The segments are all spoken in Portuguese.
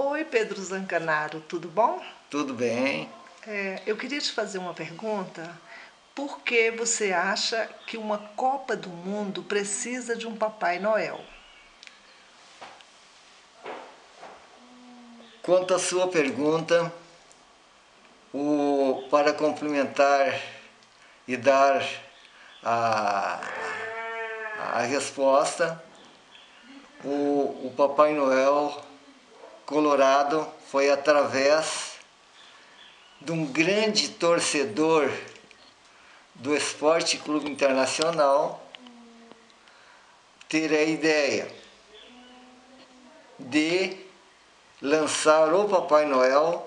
Oi, Pedro Zancanaro, tudo bom? Tudo bem? Eu queria te fazer uma pergunta. Por que você acha que uma Copa do Mundo precisa de um Papai Noel? Quanto à sua pergunta, para complementar e dar a, a resposta, o Papai Noel Colorado foi através de um grande torcedor do Esporte Clube Internacional ter a ideia de lançar o Papai Noel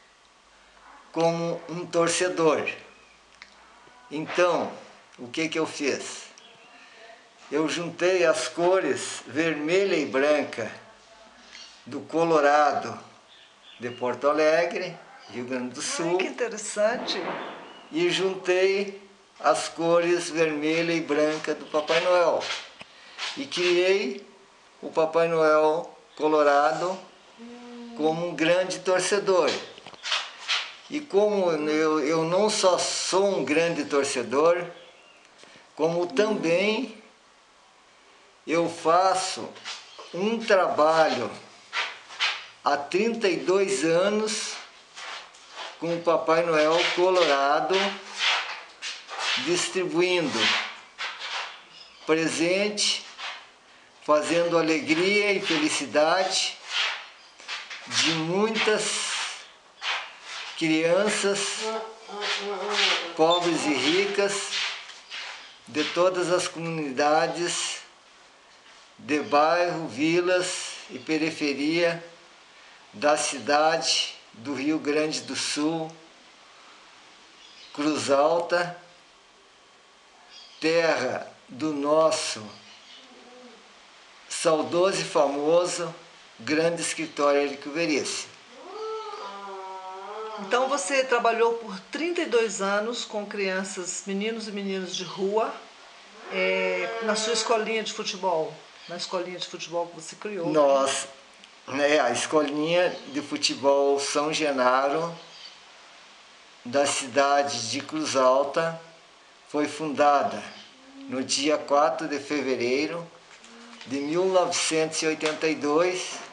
como um torcedor. Então, o que eu fiz? Eu juntei as cores vermelha e branca do Colorado de Porto Alegre, Rio Grande do Sul. Ai, que interessante! E juntei as cores vermelha e branca do Papai Noel. E criei o Papai Noel Colorado como um grande torcedor. E como eu não só sou um grande torcedor, como também eu faço um trabalho há 32 anos com o Papai Noel Colorado, distribuindo presente, fazendo alegria e felicidade de muitas crianças pobres e ricas de todas as comunidades de bairro, vilas e periferia da cidade do Rio Grande do Sul, Cruz Alta, terra do nosso saudoso e famoso grande escritor Érico Veríssimo. Então você trabalhou por 32 anos com crianças, meninos e meninas de rua, na sua escolinha de futebol, na escolinha de futebol que você criou. Nós, a escolinha de futebol São Genaro, da cidade de Cruz Alta, foi fundada no dia 4 de fevereiro de 1982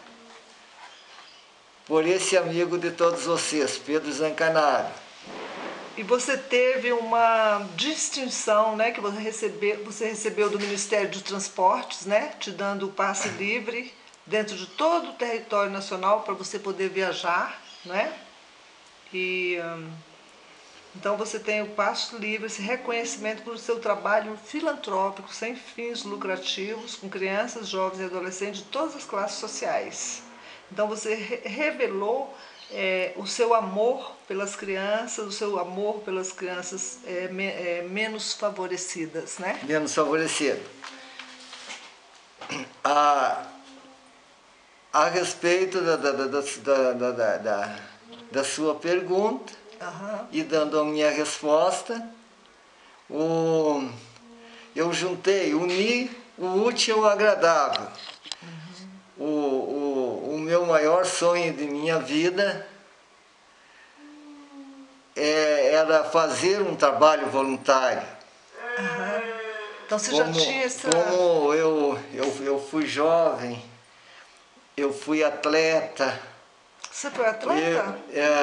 por esse amigo de todos vocês, Pedro Zancanaro. E você teve uma distinção, né, que você recebeu do Ministério dos Transportes, né, te dando o passe livre dentro de todo o território nacional para você poder viajar, né? E então você tem o passe livre, esse reconhecimento pelo seu trabalho filantrópico, sem fins lucrativos, com crianças, jovens e adolescentes de todas as classes sociais. Então você revelou o seu amor pelas crianças, o seu amor pelas crianças menos favorecidas, né? Menos favorecido. A respeito da sua pergunta, e dando a minha resposta, eu uni o útil ao agradável. O meu maior sonho de minha vida era fazer um trabalho voluntário. Então você já tinha essa... Como eu fui jovem, eu fui atleta. Você foi atleta?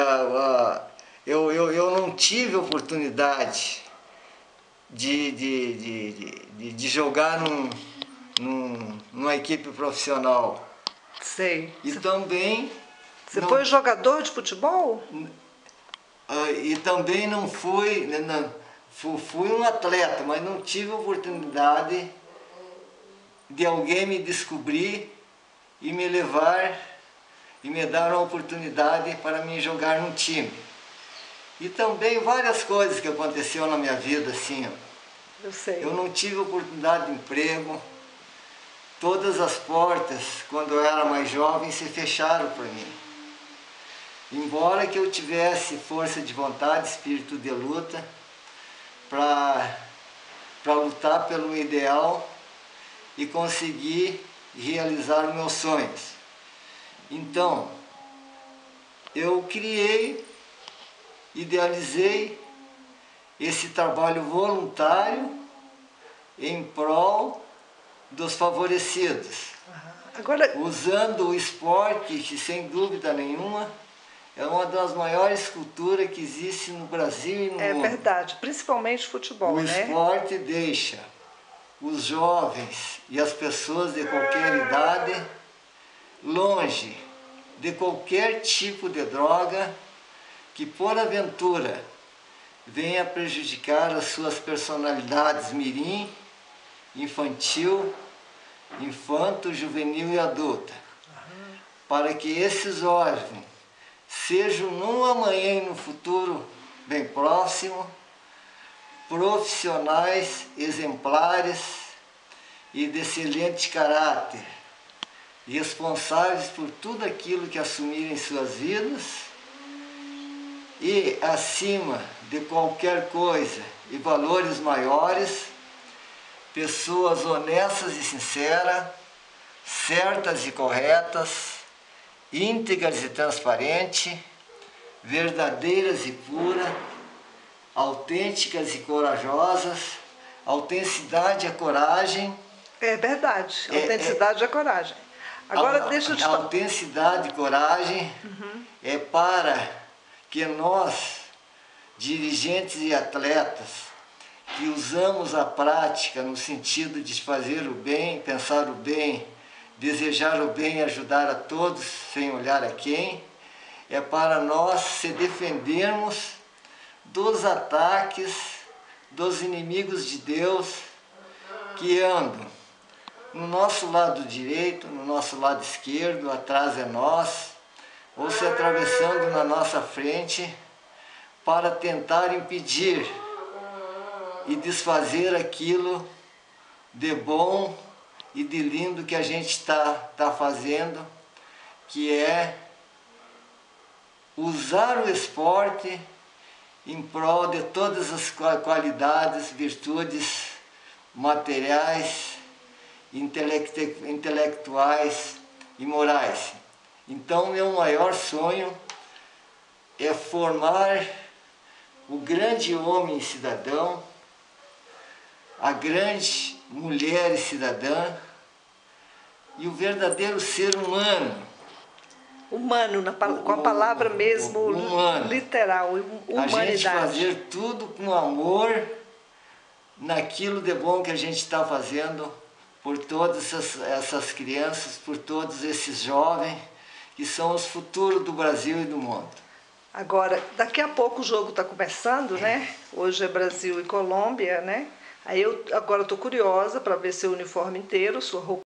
Eu não tive oportunidade de jogar numa equipe profissional. Sei. E também... Você foi jogador de futebol? E também não fui... Fui um atleta, mas não tive oportunidade de alguém me descobrir e me levar e me dar uma oportunidade para mim jogar num time. E também várias coisas que aconteceram na minha vida, assim. Eu sei. Eu não tive oportunidade de emprego. Todas as portas, quando eu era mais jovem, se fecharam para mim. Embora que eu tivesse força de vontade, espírito de luta, para lutar pelo ideal e conseguir realizar os meus sonhos. Então, eu criei, idealizei esse trabalho voluntário em prol dos favorecidos. Agora, Usando o esporte, que sem dúvida nenhuma é uma das maiores culturas que existe no Brasil e no é mundo. verdade, principalmente futebol, O né? esporte deixa os jovens e as pessoas de qualquer idade longe de qualquer tipo de droga que por aventura venha prejudicar as suas personalidades mirim, infantil, infanto, juvenil e adulta. Para que esses jovens sejam no amanhã e no futuro bem próximo, profissionais exemplares e de excelente caráter, responsáveis por tudo aquilo que assumirem em suas vidas e, acima de qualquer coisa e valores maiores, pessoas honestas e sinceras, certas e corretas, íntegras e transparentes, verdadeiras e puras, autênticas e corajosas. Autenticidade é coragem. É verdade, autenticidade é coragem. Agora deixa eu te A falar. autenticidade e coragem é para que nós, dirigentes e atletas, que usamos a prática no sentido de fazer o bem, pensar o bem, desejar o bem e ajudar a todos sem olhar a quem, é para nós se defendermos dos ataques dos inimigos de Deus que andam no nosso lado direito, no nosso lado esquerdo, atrás é nós, ou se atravessando na nossa frente para tentar impedir e desfazer aquilo de bom e de lindo que a gente está fazendo, que é usar o esporte em prol de todas as qualidades, virtudes materiais, intelectuais e morais. Então, meu maior sonho é formar o grande homem cidadão, a grande mulher cidadã e o verdadeiro ser humano. Humano, com a palavra mesmo humano. Literal, humanidade. A gente fazer tudo com amor naquilo de bom que a gente está fazendo por todas essas crianças, por todos esses jovens que são os futuros do Brasil e do mundo. Agora, daqui a pouco o jogo está começando, né? Hoje é Brasil e Colômbia, né? Aí agora estou curiosa para ver seu uniforme inteiro, sua roupa